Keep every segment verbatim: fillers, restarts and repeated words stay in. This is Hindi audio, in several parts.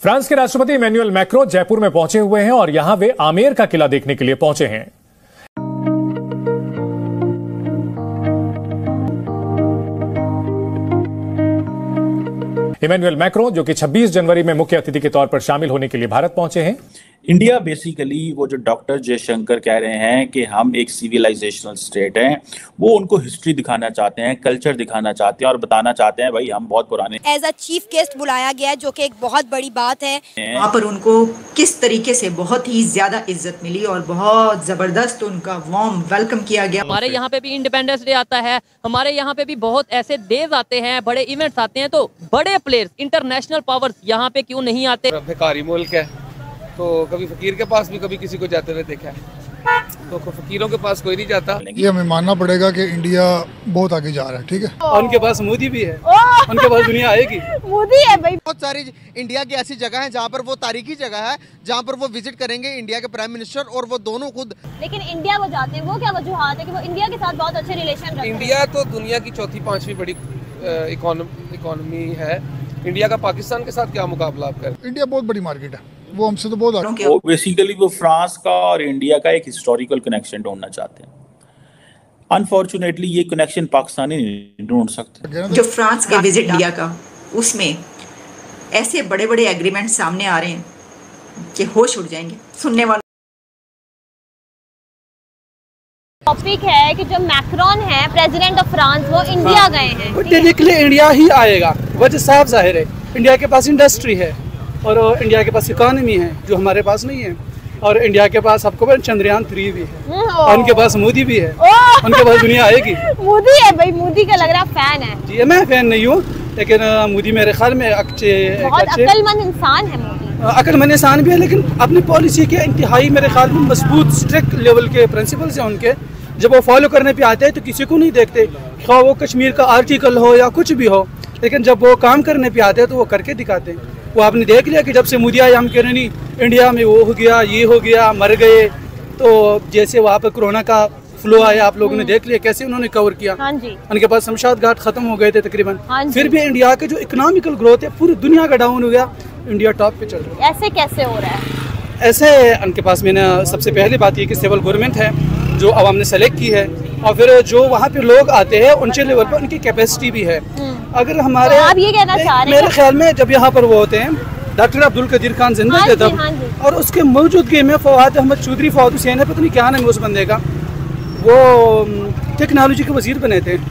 फ्रांस के राष्ट्रपति इमैनुअल मैक्रों जयपुर में पहुंचे हुए हैं और यहां वे आमेर का किला देखने के लिए पहुंचे हैं। इमैनुअल मैक्रों, जो कि छब्बीस जनवरी में मुख्य अतिथि के तौर पर शामिल होने के लिए भारत पहुंचे हैं। इंडिया बेसिकली वो जो डॉक्टर जयशंकर कह रहे हैं कि हम एक सिविलाइजेशनल स्टेट हैं, वो उनको हिस्ट्री दिखाना चाहते हैं, कल्चर दिखाना चाहते हैं और बताना चाहते हैं भाई हम बहुत पुराने। एज अ चीफ गेस्ट बुलाया गया, जो कि एक बहुत बड़ी बात है। वहाँ पर उनको किस तरीके से बहुत ही ज्यादा इज्जत मिली और बहुत जबरदस्त उनका वार्म वेलकम किया गया। हमारे यहाँ पे भी इंडिपेंडेंस डे आता है, हमारे यहाँ पे भी बहुत ऐसे डेज आते हैं, बड़े इवेंट्स आते हैं, तो बड़े प्लेयर्स इंटरनेशनल पावर्स यहाँ पे क्यों नहीं आते। भिखारी मुल्क है तो कभी फकीर के पास भी कभी किसी को जाते हुए देखा है, तो फकीरों के पास कोई नहीं जाता। ये हमें मानना पड़ेगा कि इंडिया बहुत आगे जा रहा है। ठीक है, उनके पास मोदी भी है, उनके पास दुनिया आएगी। मोदी है भाई। बहुत सारी इंडिया की ऐसी जगह है जहाँ पर वो तारीखी जगह है, जहाँ पर वो विजिट करेंगे इंडिया के प्राइम मिनिस्टर और वो दोनों खुद। लेकिन इंडिया वो जाते हैं, वो क्या वजूहात है कि वो इंडिया के साथ बहुत अच्छे रिलेशन रखते हैं। इंडिया तो दुनिया की चौथी पांचवी बड़ी इकोनॉमी है, इंडिया का पाकिस्तान के साथ क्या मुकाबला आप करें। इंडिया बहुत बड़ी मार्केट है, वो हमसे तो बहुत आगे। वो बेसिकली वो फ्रांस का और इंडिया का एक हिस्टोरिकल कनेक्शन ढूंढना चाहते हैं। अनफॉर्चुनेटली ये कनेक्शन पाकिस्तानी नहीं ढूंढ सकते। जो फ्रांस का विजिट इंडिया का, उसमें ऐसे बड़े बड़े एग्रीमेंट सामने आ रहे हैं कि होश उड़ जाएंगे सुनने वाले। टॉपिक है कि जो मैक्रोन है प्रेसिडेंट ऑफ फ्रांस, वो इंडिया गए हैं। वो टेक्निकली इंडिया ही आएगा, वजह साफ जाहिर है। इंडिया के पास इंडस्ट्री है और इंडिया के पास इकोनॉमी है जो हमारे पास नहीं है, और इंडिया के पास आपको चंद्रयान थ्री भी है और उनके पास मोदी भी है, उनके पास दुनिया आएगी। मोदी है भाई, मोदी का लग रहा फैन है जी। मैं फैन नहीं हूँ, लेकिन मोदी मेरे ख्याल में अच्छे अक्लमंद इंसान है। मोदी अक्लमंद इंसान भी है, लेकिन अपनी पॉलिसी के इंतहाई मेरे ख्याल में मजबूत स्ट्रिक्ट लेवल के प्रिंसिपल्स हैं उनके। जब वो फॉलो करने पे आते हैं तो किसी को नहीं देखते, खा वो कश्मीर का आर्टिकल हो या कुछ भी हो, लेकिन जब वो काम करने पे आते हैं तो वो करके दिखाते हैं। वो आपने देख लिया कि जब से मोदी आए हम कह रहे नहीं इंडिया में वो हो गया, ये हो गया, मर गए। तो जैसे वहाँ पर कोरोना का फ्लो आया, आप लोगों ने देख लिया कैसे उन्होंने कवर किया। हाँ जी। उनके पास शमशाद घाट खत्म हो गए थे तकरीबन। हाँ, फिर भी इंडिया के जो इकोनॉमिकल ग्रोथ है पूरी दुनिया का डाउन हो गया, इंडिया टॉप पे चल रहा है। ऐसे कैसे हो रहा है? ऐसे उनके पास मैंने सबसे पहली बात ये कि स्टेबल गवर्नमेंट है जो अवाम ने सेलेक्ट की है, और फिर जो वहाँ पे लोग आते हैं उनके लेवल पर उनकी कैपेसिटी भी है। अगर हमारे तो आप ये कहना चाह रहे हैं मेरे ख्याल में जब यहाँ पर वो होते हैं डॉक्टर अब्दुल कदीर खान जिंदा थे तब, और उसके मौजूदगी में फवाद अहमद चौधरी, फवाद हुसैन है, पता नहीं क्या नाम है उस बंदे का, वो टेक्नोलॉजी के वजीर बने थे।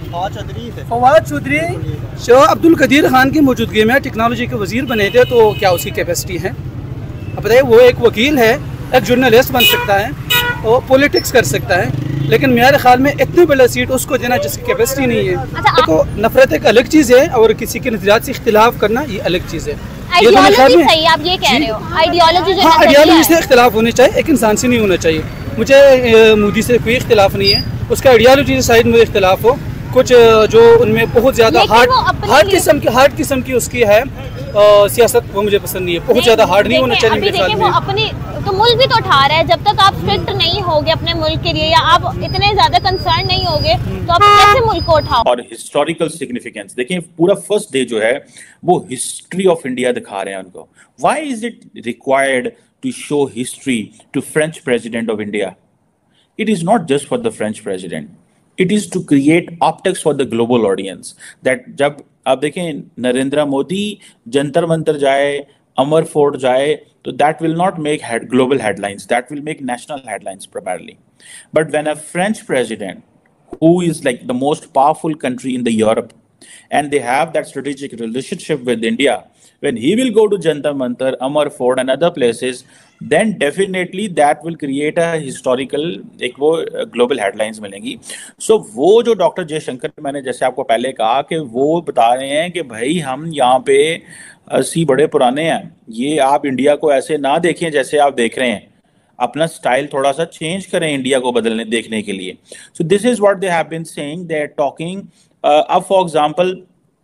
फवाद चौधरी शाह अब्दुल कदीर खान की मौजूदगी में टेक्नोलॉजी के वजीर बने थे, तो क्या उसकी कैपेसिटी है? अब बताइए, वो एक वकील है, एक जर्नलिस्ट बन सकता है, वो पॉलिटिक्स कर सकता है, लेकिन मेरे ख्याल में इतनी बड़ा सीट उसको देना जिसकी कैपेसिटी नहीं है। देखो, नफरत एक अलग चीज़ है और किसी के नजरियात से इख्तिलाफ करना ये अलग चीज़ है। आइडियोलॉजी सही आप ये कह रहे हो, आइडियोलॉजी जो हाँ, आइडियोलॉजी से इख्तिलाफ होने चाहिए, एक इंसान से नहीं होना चाहिए। मुझे मोदी से कोई इख्तिलाफ नहीं है, उसका आइडियोलॉजी से शायद मुझे इख्तिलाफ हो, कुछ जो उनमें बहुत ज्यादा हार्ड हार्ड किस्म की हार्ड किस्म की उसकी है सियासत, वो मुझे पसंद नहीं है। बहुत ज्यादा हार्ड नहीं होना चाहिए मेरे ख्याल में। वो अपनी तो मुल्क भी तो उठा रहा है, जब तक आप स्ट्रिक्ट नहीं होगे अपने मुल्क के लिए या आप इतने ज्यादा कंसर्न नहीं होगे तो आप कैसे मुल्क को उठाओ। और हिस्टोरिकल सिग्निफिकेंस देखिए, पूरा फर्स्ट डे जो है वो हिस्ट्री ऑफ इंडिया दिखा रहे हैं उनको। Why is it required to show history to French president of India? It is not just for the French president, it is to create optics for the global audience. That जब आप देखें नरेंद्र मोदी जंतर मंतर जाए, अमर फोर्ट जाए, तो that will not make head, global headlines, that will make national headlines probably. But when a French president, who is like the most powerful country in the Europe, and they have that strategic relationship with India, when he will go to Jantar Mantar, Amar Fort and other places, then definitely that will create a historical एक वो global headlines मिलेंगी। So वो जो डॉक्टर जयशंकर, मैंने जैसे आपको पहले कहा कि वो बता रहे हैं कि भाई हम यहाँ पे अस्सी बड़े पुराने हैं, ये आप इंडिया को ऐसे ना देखें जैसे आप देख रहे हैं, अपना स्टाइल थोड़ा सा चेंज करें इंडिया को बदलने देखने के लिए। So this is what they have been saying, they are talking. अब फॉर एग्जांपल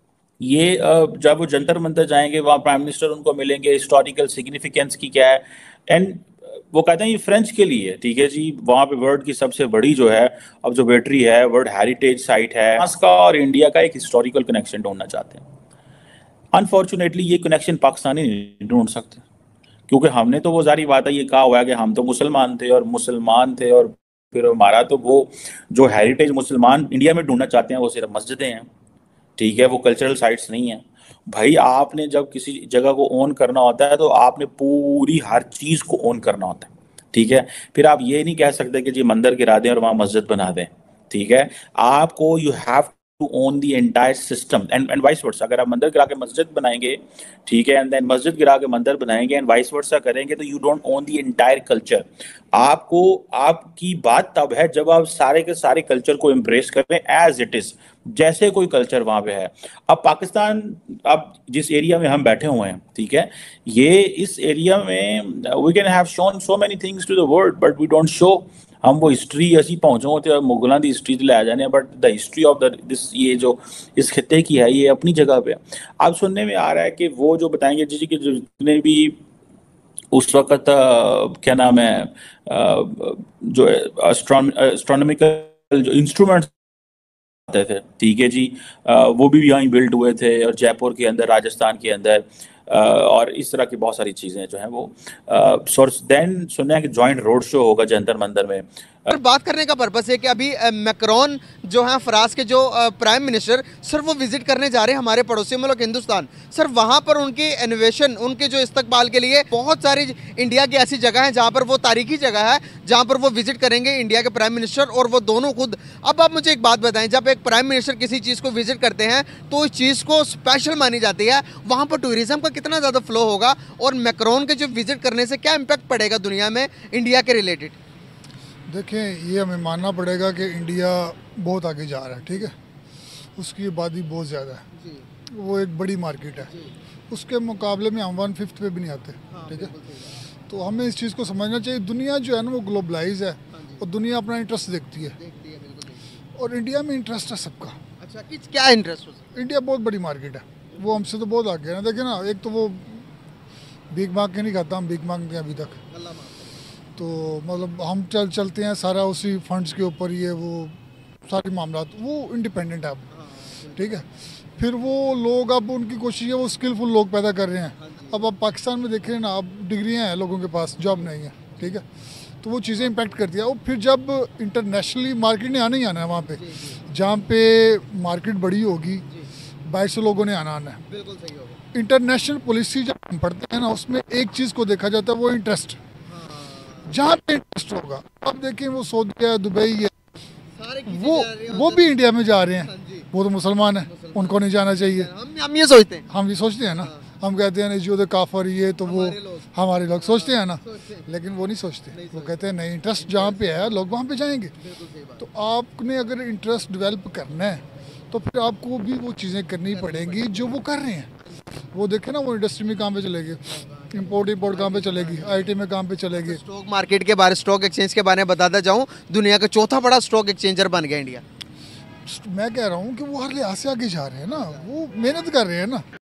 ये uh, जब वो जंतर मंतर जाएंगे वहाँ प्राइम मिनिस्टर उनको मिलेंगे, हिस्टोरिकल सिग्निफिकेंस की क्या है, एंड वो कहते हैं ये फ्रेंच के लिए, ठीक है जी, वहाँ पे वर्ल्ड की सबसे बड़ी जो है ऑब्जर्वेटरी है, वर्ल्ड हेरिटेज साइट है। फ्रांस का और इंडिया का एक हिस्टोरिकल कनेक्शन ढूंढना चाहते हैं। अनफॉर्चुनेटली ये कनेक्शन पाकिस्तानी नहीं ढूंढ सकते, क्योंकि हमने तो वो जारी बात है ये कहा हुआ है कि हम तो मुसलमान थे और मुसलमान थे, और फिर हमारा तो वो जो हेरिटेज मुसलमान इंडिया में ढूंढना चाहते हैं वो सिर्फ मस्जिदें हैं, ठीक है, वो कल्चरल साइट्स नहीं है। भाई आपने जब किसी जगह को ओन करना होता है तो आपने पूरी हर चीज़ को ओन करना होता है, ठीक है। फिर आप ये नहीं कह सकते कि जी मंदिर गिरा दें और वहाँ मस्जिद बना दें, ठीक है। आपको you have to own the entire system and and vice versa. अगर आप मंदिर गिरा के मस्जिद बनाएंगे, ठीक है, एंड देन मस्जिद गिरा के मंदिर बनाएंगे एंड वाइस वर्सा करेंगे, तो you don't own the entire culture. आपको आपकी बात तब है जब आप सारे के सारे कल्चर को एम्ब्रेस कर रहे हैं एज इट इज, जैसे कोई कल्चर वहां पे है। अब पाकिस्तान, अब जिस एरिया में हम बैठे हुए हैं, ठीक है, ये इस एरिया में we can have shown so many things to the world but we don't show. हम वो हिस्ट्री असी पहुंचो होते मुगलों की हिस्ट्री ले जाने, but the history of the this ये जो इस खित्ते की है ये अपनी जगह पे। अब सुनने में आ रहा है कि वो जो बताएंगे जी कि जितने भी उस वक्त क्या नाम है जो एस्ट्रोनॉमिकल जो इंस्ट्रूमेंट्स आते थे, ठीक है जी, वो भी यहाँ बिल्ड हुए थे और जयपुर के अंदर, राजस्थान के अंदर, और इस तरह की बहुत सारी चीज़ें जो हैं वो सोर्स। देन सुना है कि जॉइंट रोड शो होगा जंतर मंतर में। और बात करने का पर्पस है कि अभी मैक्रोन जो है फ्रांस के जो प्राइम मिनिस्टर, सर वो विजिट करने जा रहे हैं हमारे पड़ोसी मुल्क हिंदुस्तान। सर वहाँ पर उनकी इनोवेशन, उनके जो इस्तकबाल के लिए बहुत सारी इंडिया की ऐसी जगह हैं जहाँ पर वो तारीखी जगह है जहाँ पर वो विजिट करेंगे इंडिया के प्राइम मिनिस्टर और वो दोनों खुद। अब आप मुझे एक बात बताएं, जब एक प्राइम मिनिस्टर किसी चीज़ को विजिट करते हैं तो इस चीज़ को स्पेशल मानी जाती है, वहाँ पर टूरिज्म का कितना ज़्यादा फ्लो होगा और मैक्रोन के जो विजिट करने से क्या इम्पैक्ट पड़ेगा दुनिया में इंडिया के रिलेटेड? देखें, ये हमें मानना पड़ेगा कि इंडिया बहुत आगे जा रहा है, ठीक है, उसकी आबादी बहुत ज़्यादा है, वो एक बड़ी मार्केट है, उसके मुकाबले में हम वन फिफ्थ पे भी नहीं आते, ठीक है। तो हमें इस चीज़ को समझना चाहिए, दुनिया जो है ना वो ग्लोबलाइज है और दुनिया अपना इंटरेस्ट देखती है, और इंडिया में इंटरेस्ट है सबका। अच्छा, किस क्या इंटरेस्ट? इंडिया बहुत बड़ी मार्केट है, वो हमसे तो बहुत आगे है ना। देखिए ना, एक तो वो भीख मांग के नहीं खाता, हम भीख मांगते हैं अभी तक, तो मतलब हम चल चलते हैं सारा उसी फंड्स के ऊपर, ये वो सारे मामला, वो इंडिपेंडेंट है अब, ठीक है। फिर वो लोग, अब उनकी कोशिश है वो स्किलफुल लोग पैदा कर रहे हैं। अब आप पाकिस्तान में देख रहे हैं ना, अब डिग्रियां हैं लोगों के पास, जॉब नहीं है, ठीक है, तो वो चीज़ें इम्पैक्ट करती है। और फिर जब इंटरनेशनली मार्केट ने आना ही आना है, वहाँ पे जहाँ पे मार्केट बड़ी होगी, बाहर से लोगों ने आना आना है। बिल्कुल सही होगा। इंटरनेशनल पॉलिसी जब हम पढ़ते हैं ना, उसमें एक चीज़ को देखा जाता है, वो इंटरेस्ट, जहाँ पे इंटरेस्ट होगा। अब देखें वो सऊदी है, दुबई है, वो वो भी इंडिया में जा रहे हैं, वो तो मुसलमान है, उनको नहीं जाना चाहिए। हम हम ये सोचते हैं, हम ये सोचते हैं ना, हम कहते हैं नहीं जो काफर ये तो वो हमारे लोग सोचते हैं ना, लेकिन वो नहीं सोचते, वो कहते हैं नहीं, इंटरेस्ट जहाँ पे है लोग वहाँ पे जाएंगे। तो आपने अगर इंटरेस्ट डेवलप करना है तो फिर आपको भी वो चीज़ें करनी पड़ेंगी जो वो कर रहे हैं। वो देखे ना, वो इंडस्ट्री में काम पे चलेगी, इंपोर्ट इंपोर्ट काम पे चलेगी, आईटी में काम पे चलेगी। स्टॉक मार्केट के बारे, स्टॉक एक्सचेंज के बारे में बताता जाऊं, दुनिया का चौथा बड़ा स्टॉक एक्सचेंजर बन गया इंडिया। मैं कह रहा हूँ कि वो हर लिहाज से आगे जा रहे हैं ना, वो मेहनत कर रहे हैं ना।